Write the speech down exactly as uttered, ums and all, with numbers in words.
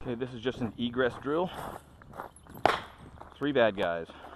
Okay, this is just an egress drill. Three bad guys.